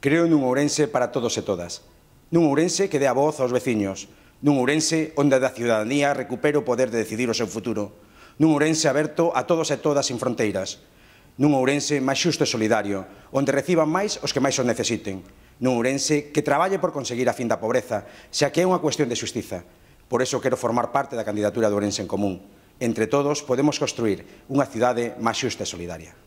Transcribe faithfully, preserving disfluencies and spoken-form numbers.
Creo nun Ourense para todos e todas. Nun Ourense que dé a voz aos veciños. Nun Ourense onde a ciudadanía recupere o poder de decidir o seu futuro. Nun Ourense aberto a todos e todas sin fronteiras. Nun Ourense máis xusto e solidario, onde reciban máis os que máis o necesiten. Nun Ourense que traballe por conseguir a fin da pobreza, xa que é unha cuestión de xustiza. Por iso quero formar parte da candidatura de Ourense en Común. Entre todos podemos construir unha cidade máis xusta e solidaria.